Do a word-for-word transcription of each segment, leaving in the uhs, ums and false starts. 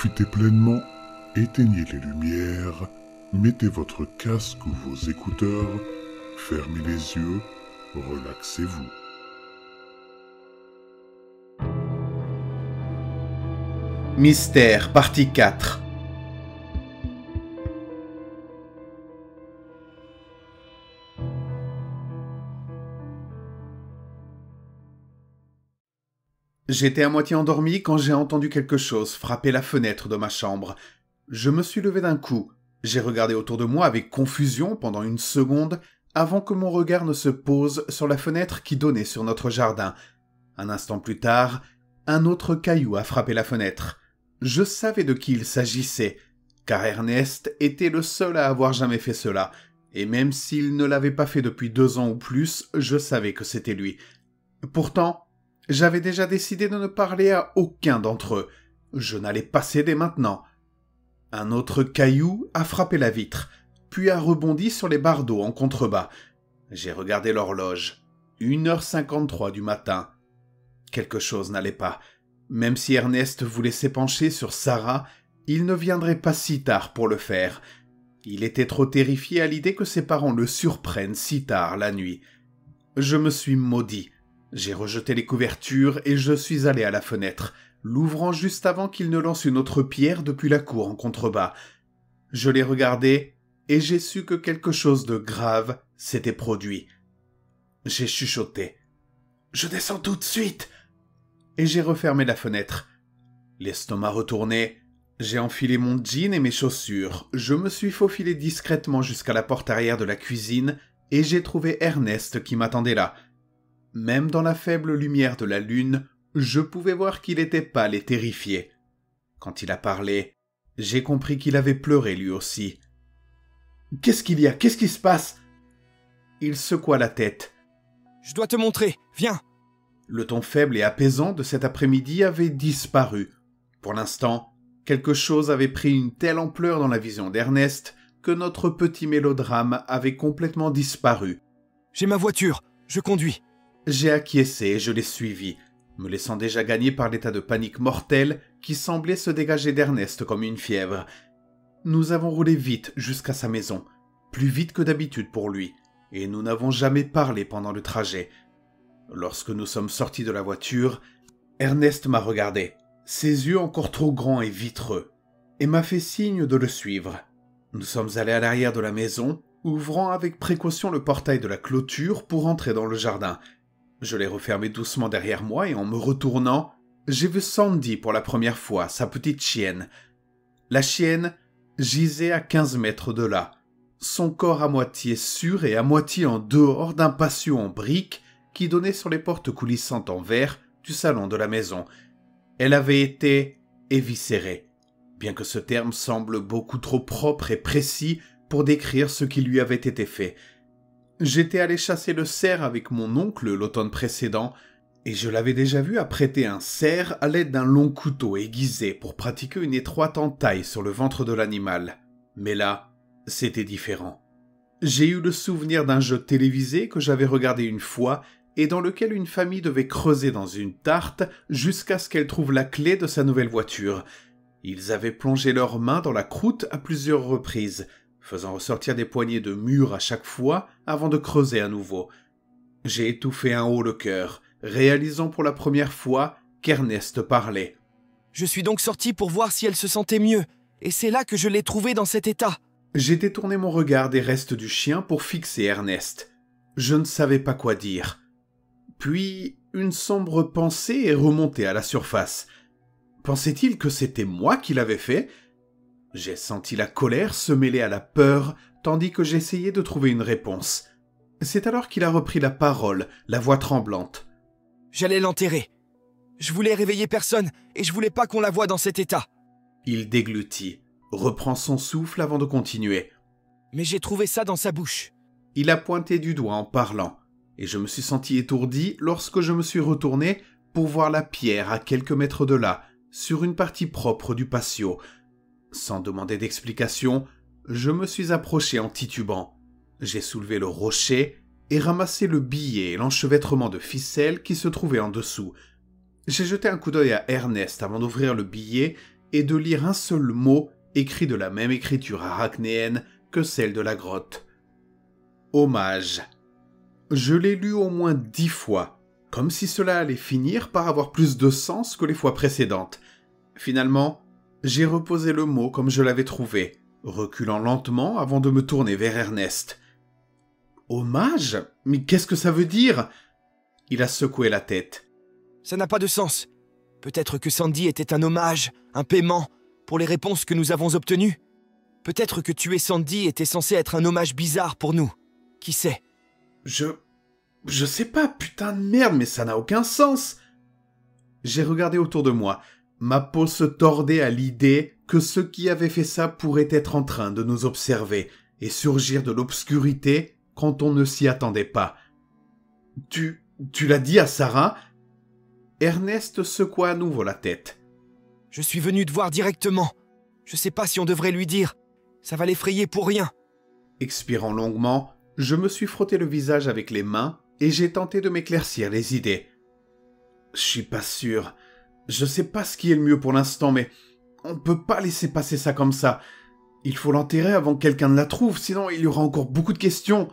Profitez pleinement, éteignez les lumières, mettez votre casque ou vos écouteurs, fermez les yeux, relaxez-vous. Mystère, partie quatre. J'étais à moitié endormi quand j'ai entendu quelque chose frapper la fenêtre de ma chambre. Je me suis levé d'un coup. J'ai regardé autour de moi avec confusion pendant une seconde avant que mon regard ne se pose sur la fenêtre qui donnait sur notre jardin. Un instant plus tard, un autre caillou a frappé la fenêtre. Je savais de qui il s'agissait, car Ernest était le seul à avoir jamais fait cela, et même s'il ne l'avait pas fait depuis deux ans ou plus, je savais que c'était lui. Pourtant, j'avais déjà décidé de ne parler à aucun d'entre eux. Je n'allais pas céder maintenant. Un autre caillou a frappé la vitre, puis a rebondi sur les bardeaux en contrebas. J'ai regardé l'horloge. une heure cinquante-trois du matin. Quelque chose n'allait pas. Même si Ernest voulait s'épancher sur Sarah, il ne viendrait pas si tard pour le faire. Il était trop terrifié à l'idée que ses parents le surprennent si tard la nuit. Je me suis maudit. J'ai rejeté les couvertures et je suis allé à la fenêtre, l'ouvrant juste avant qu'il ne lance une autre pierre depuis la cour en contrebas. Je l'ai regardé et j'ai su que quelque chose de grave s'était produit. J'ai chuchoté. « Je descends tout de suite !» Et j'ai refermé la fenêtre. L'estomac retourné, j'ai enfilé mon jean et mes chaussures. Je me suis faufilé discrètement jusqu'à la porte arrière de la cuisine et j'ai trouvé Ernest qui m'attendait là. Même dans la faible lumière de la lune, je pouvais voir qu'il était pâle et terrifié. Quand il a parlé, j'ai compris qu'il avait pleuré lui aussi. « Qu'est-ce qu'il y a ? Qu'est-ce qui se passe ?» Il secoua la tête. « Je dois te montrer, viens !» Le ton faible et apaisant de cet après-midi avait disparu. Pour l'instant, quelque chose avait pris une telle ampleur dans la vision d'Ernest que notre petit mélodrame avait complètement disparu. « J'ai ma voiture, je conduis !» J'ai acquiescé et je l'ai suivi, me laissant déjà gagner par l'état de panique mortelle qui semblait se dégager d'Ernest comme une fièvre. Nous avons roulé vite jusqu'à sa maison, plus vite que d'habitude pour lui, et nous n'avons jamais parlé pendant le trajet. Lorsque nous sommes sortis de la voiture, Ernest m'a regardé, ses yeux encore trop grands et vitreux, et m'a fait signe de le suivre. Nous sommes allés à l'arrière de la maison, ouvrant avec précaution le portail de la clôture pour entrer dans le jardin. Je l'ai refermé doucement derrière moi et en me retournant, j'ai vu Sandy pour la première fois, sa petite chienne. La chienne gisait à quinze mètres de là, son corps à moitié sûr et à moitié en dehors d'un patio en briques qui donnait sur les portes coulissantes en verre du salon de la maison. Elle avait été éviscérée, bien que ce terme semble beaucoup trop propre et précis pour décrire ce qui lui avait été fait. J'étais allé chasser le cerf avec mon oncle l'automne précédent, et je l'avais déjà vu apprêter un cerf à l'aide d'un long couteau aiguisé pour pratiquer une étroite entaille sur le ventre de l'animal. Mais là, c'était différent. J'ai eu le souvenir d'un jeu télévisé que j'avais regardé une fois et dans lequel une famille devait creuser dans une tarte jusqu'à ce qu'elle trouve la clé de sa nouvelle voiture. Ils avaient plongé leurs mains dans la croûte à plusieurs reprises, faisant ressortir des poignées de mûres à chaque fois avant de creuser à nouveau. J'ai étouffé un haut le cœur, réalisant pour la première fois qu'Ernest parlait. « Je suis donc sorti pour voir si elle se sentait mieux, et c'est là que je l'ai trouvée dans cet état. » J'ai détourné mon regard des restes du chien pour fixer Ernest. Je ne savais pas quoi dire. Puis, une sombre pensée est remontée à la surface. Pensait-il que c'était moi qui l'avais fait ? J'ai senti la colère se mêler à la peur, tandis que j'essayais de trouver une réponse. C'est alors qu'il a repris la parole, la voix tremblante. « J'allais l'enterrer. Je voulais réveiller personne, et je voulais pas qu'on la voie dans cet état. » Il déglutit, reprend son souffle avant de continuer. « Mais j'ai trouvé ça dans sa bouche. » Il a pointé du doigt en parlant, et je me suis senti étourdi lorsque je me suis retourné pour voir la pierre à quelques mètres de là, sur une partie propre du patio. Sans demander d'explication, je me suis approché en titubant. J'ai soulevé le rocher et ramassé le billet et l'enchevêtrement de ficelle qui se trouvait en dessous. J'ai jeté un coup d'œil à Ernest avant d'ouvrir le billet et de lire un seul mot écrit de la même écriture arachnéenne que celle de la grotte. Hommage. Je l'ai lu au moins dix fois, comme si cela allait finir par avoir plus de sens que les fois précédentes. Finalement, j'ai reposé le mot comme je l'avais trouvé, reculant lentement avant de me tourner vers Ernest. « Hommage ? Mais qu'est-ce que ça veut dire ?» Il a secoué la tête. « Ça n'a pas de sens. Peut-être que Sandy était un hommage, un paiement, pour les réponses que nous avons obtenues. Peut-être que tuer Sandy était censé être un hommage bizarre pour nous. Qui sait ? Je... Je sais pas, putain de merde, mais ça n'a aucun sens. J'ai regardé autour de moi. Ma peau se tordait à l'idée que ceux qui avaient fait ça pourraient être en train de nous observer et surgir de l'obscurité quand on ne s'y attendait pas. Tu... tu l'as dit à Sarah ? Ernest secoua à nouveau la tête. Je suis venu te voir directement. Je sais pas si on devrait lui dire. Ça va l'effrayer pour rien. Expirant longuement, je me suis frotté le visage avec les mains et j'ai tenté de m'éclaircir les idées. Je suis pas sûr. Je sais pas ce qui est le mieux pour l'instant, mais on peut pas laisser passer ça comme ça. Il faut l'enterrer avant que quelqu'un ne la trouve, sinon il y aura encore beaucoup de questions.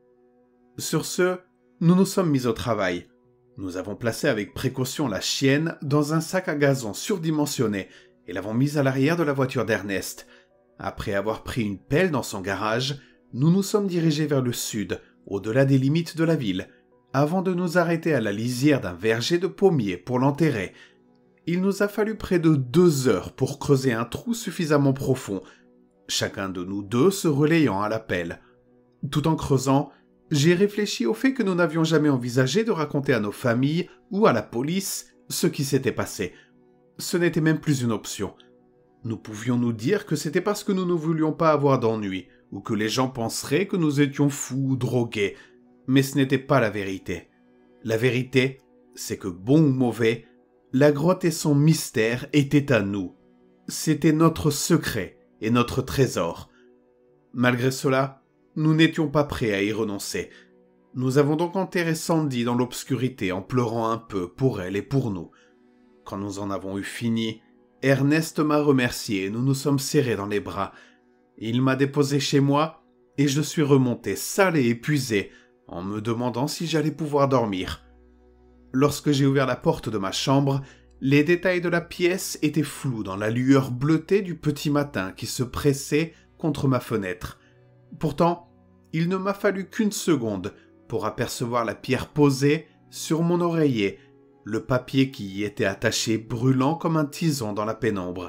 Sur ce, nous nous sommes mis au travail. Nous avons placé avec précaution la chienne dans un sac à gazon surdimensionné et l'avons mise à l'arrière de la voiture d'Ernest. Après avoir pris une pelle dans son garage, nous nous sommes dirigés vers le sud, au-delà des limites de la ville, avant de nous arrêter à la lisière d'un verger de pommiers pour l'enterrer. Il nous a fallu près de deux heures pour creuser un trou suffisamment profond, chacun de nous deux se relayant à la pelle. Tout en creusant, j'ai réfléchi au fait que nous n'avions jamais envisagé de raconter à nos familles ou à la police ce qui s'était passé. Ce n'était même plus une option. Nous pouvions nous dire que c'était parce que nous ne voulions pas avoir d'ennui, ou que les gens penseraient que nous étions fous ou drogués, mais ce n'était pas la vérité. La vérité, c'est que bon ou mauvais, la grotte et son mystère étaient à nous. C'était notre secret et notre trésor. Malgré cela, nous n'étions pas prêts à y renoncer. Nous avons donc enterré Sandy dans l'obscurité en pleurant un peu pour elle et pour nous. Quand nous en avons eu fini, Ernest m'a remercié et nous nous sommes serrés dans les bras. Il m'a déposé chez moi et je suis remonté sale et épuisé en me demandant si j'allais pouvoir dormir. Lorsque j'ai ouvert la porte de ma chambre, les détails de la pièce étaient flous dans la lueur bleutée du petit matin qui se pressait contre ma fenêtre. Pourtant, il ne m'a fallu qu'une seconde pour apercevoir la pierre posée sur mon oreiller, le papier qui y était attaché brûlant comme un tison dans la pénombre.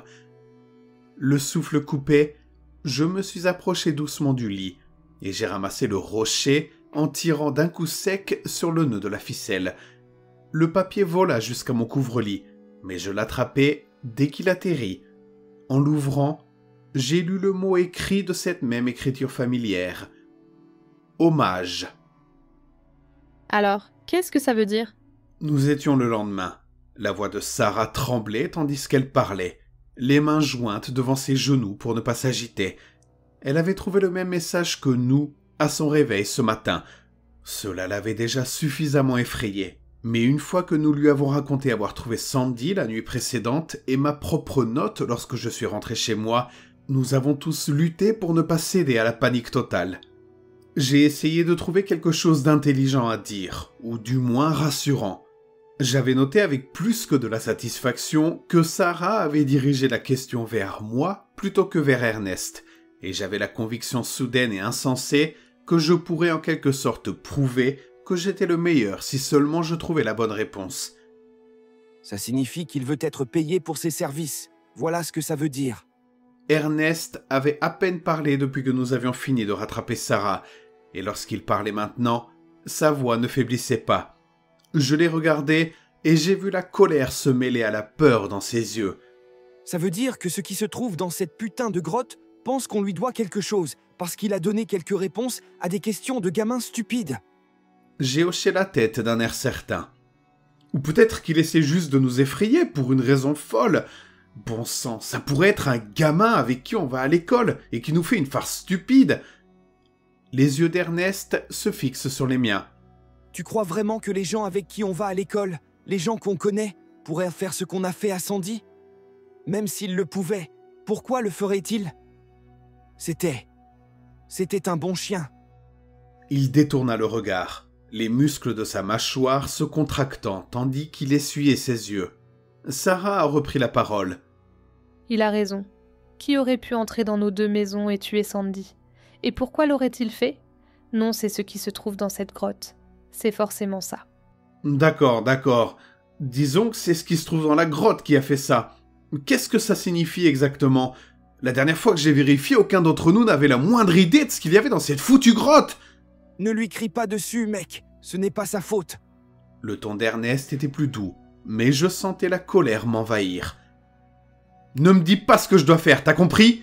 Le souffle coupé, je me suis approché doucement du lit et j'ai ramassé le rocher en tirant d'un coup sec sur le nœud de la ficelle. Le papier vola jusqu'à mon couvre-lit, mais je l'attrapai dès qu'il atterrit. En l'ouvrant, j'ai lu le mot écrit de cette même écriture familière. Hommage. Alors, qu'est-ce que ça veut dire ? Nous étions le lendemain. La voix de Sarah tremblait tandis qu'elle parlait, les mains jointes devant ses genoux pour ne pas s'agiter. Elle avait trouvé le même message que nous à son réveil ce matin. Cela l'avait déjà suffisamment effrayée. Mais une fois que nous lui avons raconté avoir trouvé Sandy la nuit précédente et ma propre note lorsque je suis rentré chez moi, nous avons tous lutté pour ne pas céder à la panique totale. J'ai essayé de trouver quelque chose d'intelligent à dire, ou du moins rassurant. J'avais noté avec plus que de la satisfaction que Sarah avait dirigé la question vers moi plutôt que vers Ernest, et j'avais la conviction soudaine et insensée que je pourrais en quelque sorte prouver que j'étais le meilleur si seulement je trouvais la bonne réponse. Ça signifie qu'il veut être payé pour ses services. Voilà ce que ça veut dire. Ernest avait à peine parlé depuis que nous avions fini de rattraper Sarah, et lorsqu'il parlait maintenant, sa voix ne faiblissait pas. Je l'ai regardé et j'ai vu la colère se mêler à la peur dans ses yeux. Ça veut dire que ce qui se trouve dans cette putain de grotte pense qu'on lui doit quelque chose, parce qu'il a donné quelques réponses à des questions de gamins stupides. J'ai hoché la tête d'un air certain. Ou peut-être qu'il essaie juste de nous effrayer pour une raison folle. Bon sang, ça pourrait être un gamin avec qui on va à l'école et qui nous fait une farce stupide. Les yeux d'Ernest se fixent sur les miens. Tu crois vraiment que les gens avec qui on va à l'école, les gens qu'on connaît, pourraient faire ce qu'on a fait à Sandy ? Même s'il le pouvait, pourquoi le ferait-il? C'était... C'était un bon chien. Il détourna le regard, les muscles de sa mâchoire se contractant tandis qu'il essuyait ses yeux. Sarah a repris la parole. Il a raison. Qui aurait pu entrer dans nos deux maisons et tuer Sandy? Et pourquoi l'aurait-il fait? Non, c'est ce qui se trouve dans cette grotte. C'est forcément ça. D'accord, d'accord. Disons que c'est ce qui se trouve dans la grotte qui a fait ça. Qu'est-ce que ça signifie exactement? La dernière fois que j'ai vérifié, aucun d'entre nous n'avait la moindre idée de ce qu'il y avait dans cette foutue grotte. Ne lui crie pas dessus, mec. Ce n'est pas sa faute. Le ton d'Ernest était plus doux, mais je sentais la colère m'envahir. Ne me dis pas ce que je dois faire, t'as compris?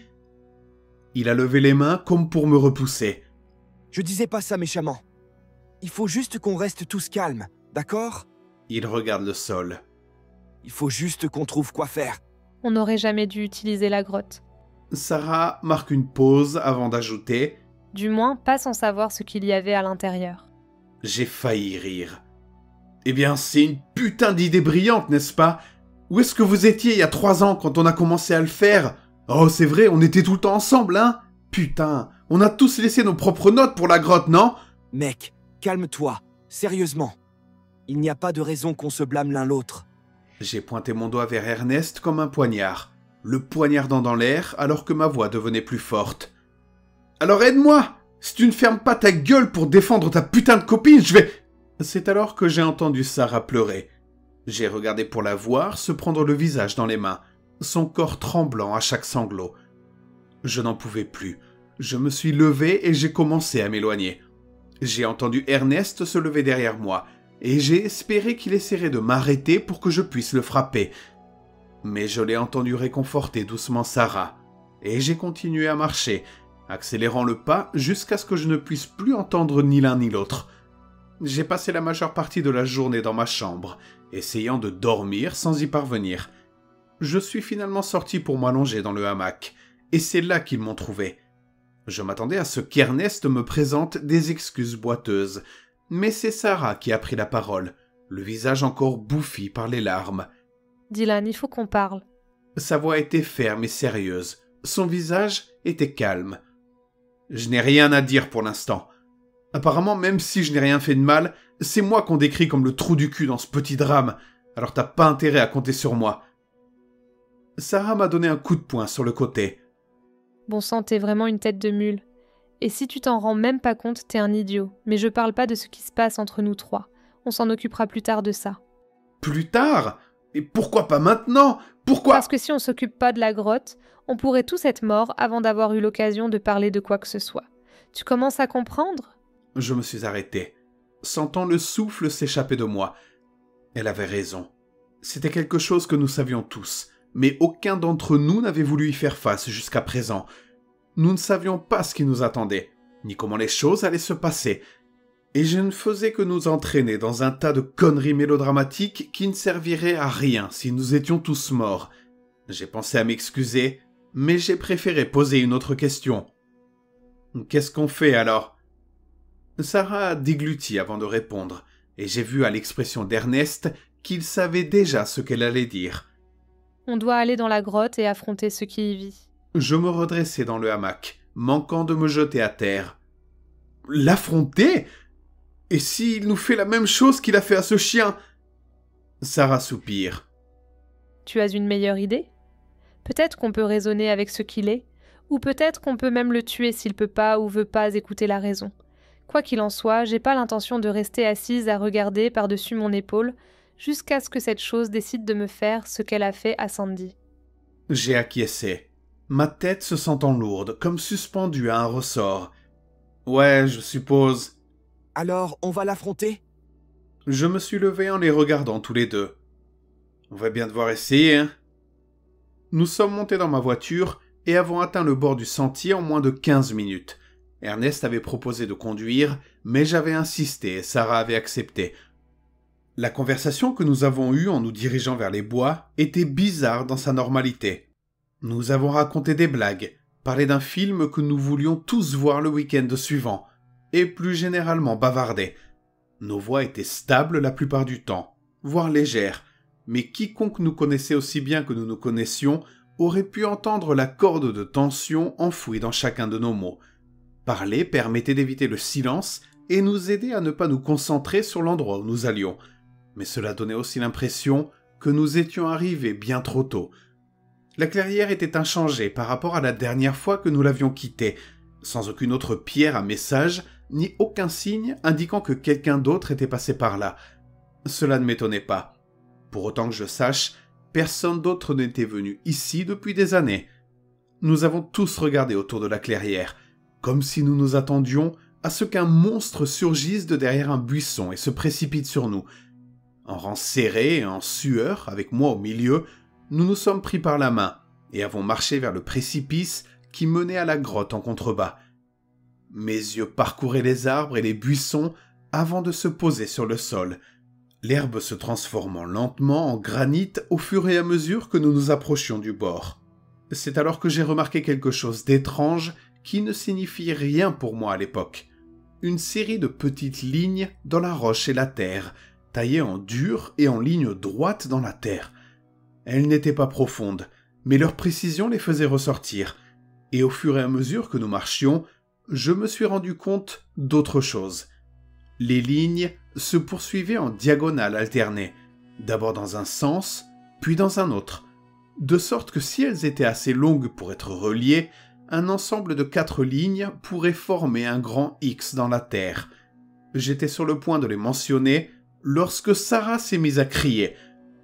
Il a levé les mains comme pour me repousser. Je disais pas ça méchamment. Il faut juste qu'on reste tous calmes, d'accord? Il regarde le sol. Il faut juste qu'on trouve quoi faire. On n'aurait jamais dû utiliser la grotte. Sarah marque une pause avant d'ajouter « Du moins, pas sans savoir ce qu'il y avait à l'intérieur. » J'ai failli rire. Eh bien, c'est une putain d'idée brillante, n'est-ce pas? Où est-ce que vous étiez il y a trois ans quand on a commencé à le faire? Oh, c'est vrai, on était tout le temps ensemble, hein? Putain, on a tous laissé nos propres notes pour la grotte, non? Mec, calme-toi, sérieusement. Il n'y a pas de raison qu'on se blâme l'un l'autre. J'ai pointé mon doigt vers Ernest comme un poignard, le poignardant dans l'air alors que ma voix devenait plus forte. Alors aide-moi! Si tu ne fermes pas ta gueule pour défendre ta putain de copine, je vais... C'est alors que j'ai entendu Sarah pleurer. J'ai regardé pour la voir se prendre le visage dans les mains, son corps tremblant à chaque sanglot. Je n'en pouvais plus. Je me suis levé et j'ai commencé à m'éloigner. J'ai entendu Ernest se lever derrière moi, et j'ai espéré qu'il essaierait de m'arrêter pour que je puisse le frapper. Mais je l'ai entendu réconforter doucement Sarah, et j'ai continué à marcher, accélérant le pas jusqu'à ce que je ne puisse plus entendre ni l'un ni l'autre. J'ai passé la majeure partie de la journée dans ma chambre, essayant de dormir sans y parvenir. Je suis finalement sorti pour m'allonger dans le hamac, et c'est là qu'ils m'ont trouvé. Je m'attendais à ce qu'Ernest me présente des excuses boiteuses, mais c'est Sarah qui a pris la parole, le visage encore bouffi par les larmes. « Dylan, il faut qu'on parle. » Sa voix était ferme et sérieuse, son visage était calme. Je n'ai rien à dire pour l'instant. Apparemment, même si je n'ai rien fait de mal, c'est moi qu'on décrit comme le trou du cul dans ce petit drame, alors t'as pas intérêt à compter sur moi. Sarah m'a donné un coup de poing sur le côté. Bon sang, t'es vraiment une tête de mule. Et si tu t'en rends même pas compte, t'es un idiot. Mais je parle pas de ce qui se passe entre nous trois. On s'en occupera plus tard de ça. Plus tard? Et pourquoi pas maintenant? Pourquoi? Parce que si on s'occupe pas de la grotte, on pourrait tous être morts avant d'avoir eu l'occasion de parler de quoi que ce soit. Tu commences à comprendre? Je me suis arrêté, sentant le souffle s'échapper de moi. Elle avait raison. C'était quelque chose que nous savions tous, mais aucun d'entre nous n'avait voulu y faire face jusqu'à présent. Nous ne savions pas ce qui nous attendait, ni comment les choses allaient se passer. Et je ne faisais que nous entraîner dans un tas de conneries mélodramatiques qui ne serviraient à rien si nous étions tous morts. J'ai pensé à m'excuser, mais j'ai préféré poser une autre question. Qu'est-ce qu'on fait alors? Sarah a dégluti avant de répondre, et j'ai vu à l'expression d'Ernest qu'il savait déjà ce qu'elle allait dire. On doit aller dans la grotte et affronter ce qui y vit. Je me redressai dans le hamac, manquant de me jeter à terre. L'affronter? Et s'il nous fait la même chose qu'il a fait à ce chien? Sarah soupire. Tu as une meilleure idée? Peut-être qu'on peut raisonner avec ce qu'il est, ou peut-être qu'on peut même le tuer s'il peut pas ou veut pas écouter la raison. Quoi qu'il en soit, j'ai pas l'intention de rester assise à regarder par-dessus mon épaule jusqu'à ce que cette chose décide de me faire ce qu'elle a fait à Sandy. J'ai acquiescé, ma tête se sentant lourde, comme suspendue à un ressort. Ouais, je suppose. Alors, on va l'affronter? Je me suis levé en les regardant tous les deux. On va bien devoir essayer, hein? Nous sommes montés dans ma voiture et avons atteint le bord du sentier en moins de quinze minutes. Ernest avait proposé de conduire, mais j'avais insisté et Sarah avait accepté. La conversation que nous avons eue en nous dirigeant vers les bois était bizarre dans sa normalité. Nous avons raconté des blagues, parlé d'un film que nous voulions tous voir le week-end suivant, et plus généralement bavardé. Nos voix étaient stables la plupart du temps, voire légères, mais quiconque nous connaissait aussi bien que nous nous connaissions aurait pu entendre la corde de tension enfouie dans chacun de nos mots. Parler permettait d'éviter le silence et nous aidait à ne pas nous concentrer sur l'endroit où nous allions. Mais cela donnait aussi l'impression que nous étions arrivés bien trop tôt. La clairière était inchangée par rapport à la dernière fois que nous l'avions quittée, sans aucune autre pierre à message, ni aucun signe indiquant que quelqu'un d'autre était passé par là. Cela ne m'étonnait pas. Pour autant que je sache, personne d'autre n'était venu ici depuis des années. Nous avons tous regardé autour de la clairière, comme si nous nous attendions à ce qu'un monstre surgisse de derrière un buisson et se précipite sur nous. En rang serré et en sueur, avec moi au milieu, nous nous sommes pris par la main et avons marché vers le précipice qui menait à la grotte en contrebas. Mes yeux parcouraient les arbres et les buissons avant de se poser sur le sol, l'herbe se transformant lentement en granit au fur et à mesure que nous nous approchions du bord. C'est alors que j'ai remarqué quelque chose d'étrange qui ne signifie rien pour moi à l'époque. Une série de petites lignes dans la roche et la terre, taillées en dur et en ligne droite dans la terre. Elles n'étaient pas profondes, mais leur précision les faisait ressortir, et au fur et à mesure que nous marchions, je me suis rendu compte d'autre chose. Les lignes se poursuivaient en diagonale alternée, d'abord dans un sens, puis dans un autre, de sorte que si elles étaient assez longues pour être reliées, un ensemble de quatre lignes pourrait former un grand X dans la terre. J'étais sur le point de les mentionner lorsque Sarah s'est mise à crier.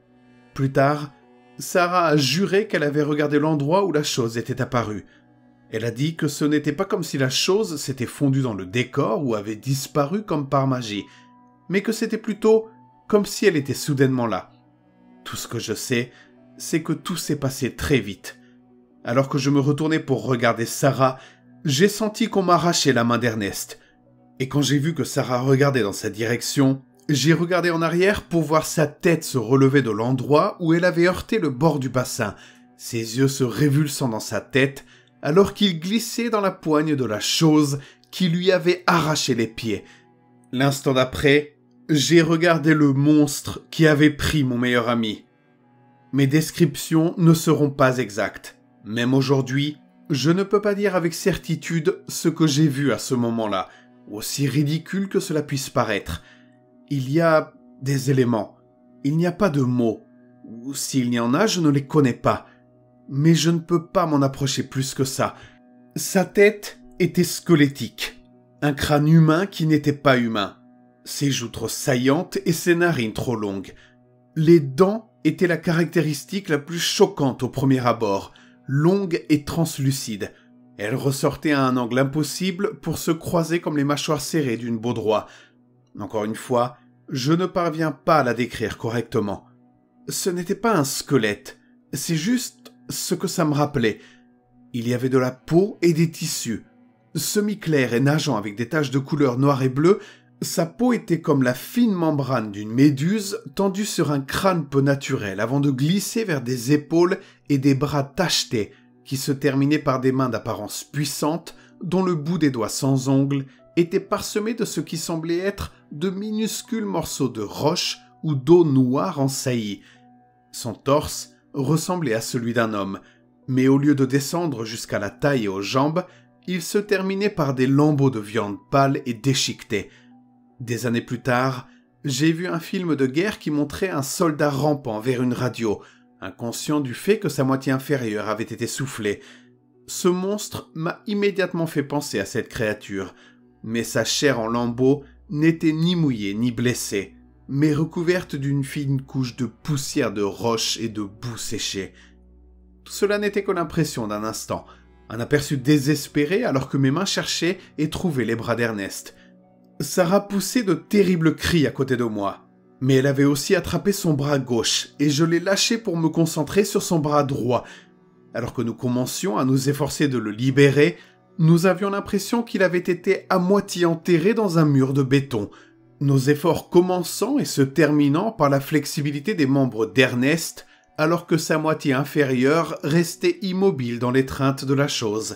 Plus tard, Sarah a juré qu'elle avait regardé l'endroit où la chose était apparue. Elle a dit que ce n'était pas comme si la chose s'était fondue dans le décor ou avait disparu comme par magie, mais que c'était plutôt comme si elle était soudainement là. Tout ce que je sais, c'est que tout s'est passé très vite. Alors que je me retournais pour regarder Sarah, j'ai senti qu'on m'arrachait la main d'Ernest. Et quand j'ai vu que Sarah regardait dans sa direction, j'ai regardé en arrière pour voir sa tête se relever de l'endroit où elle avait heurté le bord du bassin, ses yeux se révulsant dans sa tête, alors qu'il glissait dans la poigne de la chose qui lui avait arraché les pieds. L'instant d'après, j'ai regardé le monstre qui avait pris mon meilleur ami. Mes descriptions ne seront pas exactes. Même aujourd'hui, je ne peux pas dire avec certitude ce que j'ai vu à ce moment-là, aussi ridicule que cela puisse paraître. Il y a des éléments, il n'y a pas de mots, ou s'il y en a, je ne les connais pas. Mais je ne peux pas m'en approcher plus que ça. Sa tête était squelettique, un crâne humain qui n'était pas humain, ses joues trop saillantes et ses narines trop longues. Les dents étaient la caractéristique la plus choquante au premier abord, longues et translucides. Elles ressortaient à un angle impossible pour se croiser comme les mâchoires serrées d'une baudroie. Encore une fois, je ne parviens pas à la décrire correctement. Ce n'était pas un squelette, c'est juste ce que ça me rappelait. Il y avait de la peau et des tissus. Semi-clair et nageant avec des taches de couleur noire et bleue, sa peau était comme la fine membrane d'une méduse tendue sur un crâne peu naturel avant de glisser vers des épaules et des bras tachetés qui se terminaient par des mains d'apparence puissante dont le bout des doigts sans ongles était parsemé de ce qui semblait être de minuscules morceaux de roche ou d'eau noire en saillie. Son torse ressemblait à celui d'un homme, mais au lieu de descendre jusqu'à la taille et aux jambes, il se terminait par des lambeaux de viande pâle et déchiquetée. Des années plus tard, j'ai vu un film de guerre qui montrait un soldat rampant vers une radio, inconscient du fait que sa moitié inférieure avait été soufflée. Ce monstre m'a immédiatement fait penser à cette créature, mais sa chair en lambeaux n'était ni mouillée ni blessée, mais recouverte d'une fine couche de poussière de roche et de boue séchée. Tout cela n'était que l'impression d'un instant, un aperçu désespéré alors que mes mains cherchaient et trouvaient les bras d'Ernest. Sarah poussait de terribles cris à côté de moi, mais elle avait aussi attrapé son bras gauche et je l'ai lâché pour me concentrer sur son bras droit. Alors que nous commencions à nous efforcer de le libérer, nous avions l'impression qu'il avait été à moitié enterré dans un mur de béton, nos efforts commençant et se terminant par la flexibilité des membres d'Ernest, alors que sa moitié inférieure restait immobile dans l'étreinte de la chose.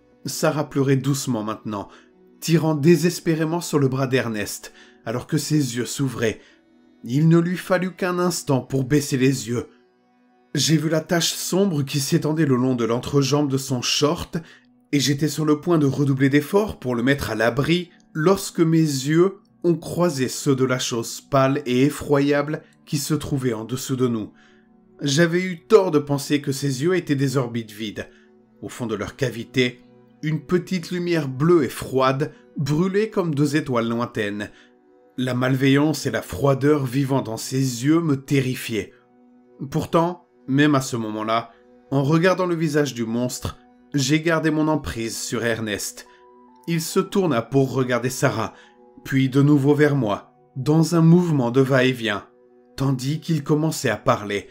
Sarah pleurait doucement maintenant, tirant désespérément sur le bras d'Ernest, alors que ses yeux s'ouvraient. Il ne lui fallut qu'un instant pour baisser les yeux. J'ai vu la tache sombre qui s'étendait le long de l'entrejambe de son short, et j'étais sur le point de redoubler d'efforts pour le mettre à l'abri lorsque mes yeux ont croisé ceux de la chose pâle et effroyable qui se trouvait en dessous de nous. J'avais eu tort de penser que ses yeux étaient des orbites vides. Au fond de leur cavité, une petite lumière bleue et froide brûlait comme deux étoiles lointaines. La malveillance et la froideur vivant dans ses yeux me terrifiaient. Pourtant, même à ce moment-là, en regardant le visage du monstre, j'ai gardé mon emprise sur Ernest. Il se tourna pour regarder Sarah, puis de nouveau vers moi, dans un mouvement de va-et-vient, tandis qu'il commençait à parler.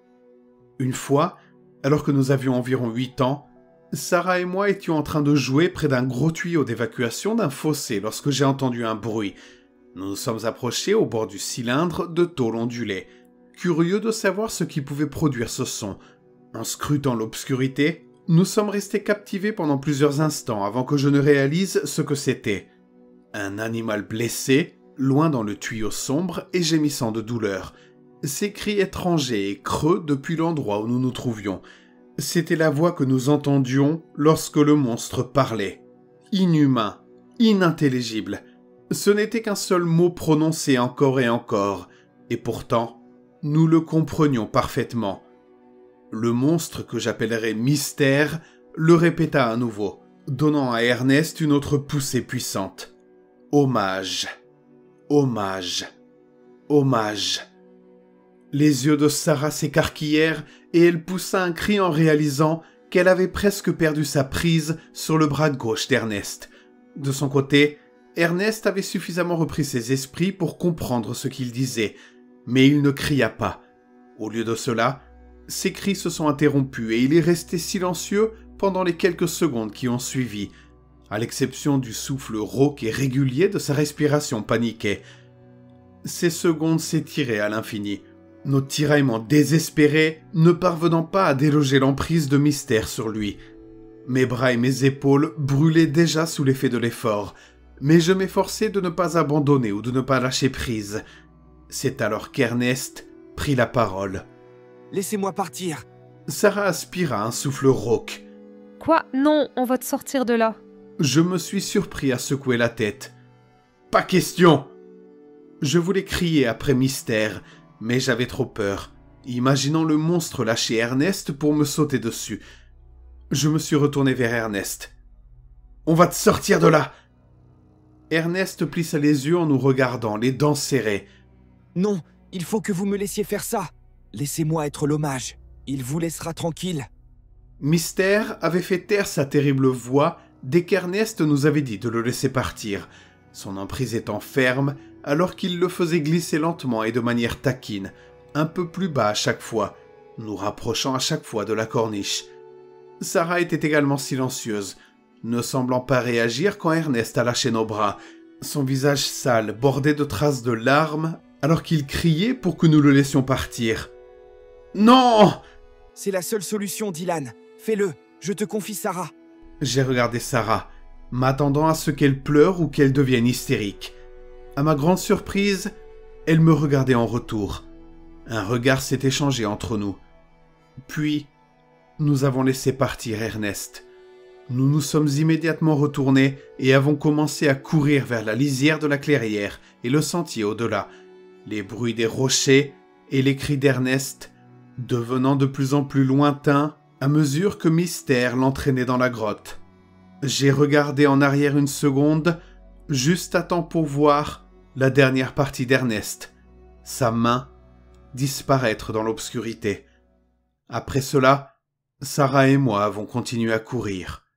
Une fois, alors que nous avions environ huit ans, Sarah et moi étions en train de jouer près d'un gros tuyau d'évacuation d'un fossé lorsque j'ai entendu un bruit. Nous nous sommes approchés au bord du cylindre de tôle ondulée, curieux de savoir ce qui pouvait produire ce son. En scrutant l'obscurité, nous sommes restés captivés pendant plusieurs instants avant que je ne réalise ce que c'était. Un animal blessé, loin dans le tuyau sombre et gémissant de douleur. Ses cris étrangers et creux depuis l'endroit où nous nous trouvions. C'était la voix que nous entendions lorsque le monstre parlait. Inhumain, inintelligible. Ce n'était qu'un seul mot prononcé encore et encore, et pourtant, nous le comprenions parfaitement. Le monstre que j'appellerais Mystère le répéta à nouveau, donnant à Ernest une autre poussée puissante. Hommage, hommage, hommage. Les yeux de Sarah s'écarquillèrent et elle poussa un cri en réalisant qu'elle avait presque perdu sa prise sur le bras gauche d'Ernest. De son côté, Ernest avait suffisamment repris ses esprits pour comprendre ce qu'il disait, mais il ne cria pas. Au lieu de cela, ses cris se sont interrompus et il est resté silencieux pendant les quelques secondes qui ont suivi, à l'exception du souffle rauque et régulier de sa respiration paniquée. Ces secondes s'étiraient à l'infini, nos tiraillements désespérés ne parvenant pas à déloger l'emprise de Mystère sur lui. Mes bras et mes épaules brûlaient déjà sous l'effet de l'effort, mais je m'efforçais de ne pas abandonner ou de ne pas lâcher prise. C'est alors qu'Ernest prit la parole. « Laissez-moi partir !» Sarah aspira un souffle rauque. « Quoi ? Non, on va te sortir de là !» Je me suis surpris à secouer la tête. « Pas question !» Je voulais crier après Mystère, mais j'avais trop peur, imaginant le monstre lâcher Ernest pour me sauter dessus. Je me suis retourné vers Ernest. « On va te sortir de là !» Ernest plissa les yeux en nous regardant, les dents serrées. « Non, il faut que vous me laissiez faire ça. Laissez-moi être l'hommage. Il vous laissera tranquille. » Mystère avait fait taire sa terrible voix dès qu'Ernest nous avait dit de le laisser partir, son emprise étant ferme alors qu'il le faisait glisser lentement et de manière taquine, un peu plus bas à chaque fois, nous rapprochant à chaque fois de la corniche. Sarah était également silencieuse, ne semblant pas réagir quand Ernest a lâché nos bras, son visage sale bordé de traces de larmes alors qu'il criait pour que nous le laissions partir. « Non !» « C'est la seule solution, Dylan. Fais-le. Je te confie Sarah. » J'ai regardé Sarah, m'attendant à ce qu'elle pleure ou qu'elle devienne hystérique. À ma grande surprise, elle me regardait en retour. Un regard s'est échangé entre nous. Puis, nous avons laissé partir Ernest. Nous nous sommes immédiatement retournés et avons commencé à courir vers la lisière de la clairière et le sentier au-delà, les bruits des rochers et les cris d'Ernest devenant de plus en plus lointains à mesure que Mystère l'entraînait dans la grotte. J'ai regardé en arrière une seconde, juste à temps pour voir la dernière partie d'Ernest, sa main, disparaître dans l'obscurité. Après cela, Sarah et moi avons continué à courir.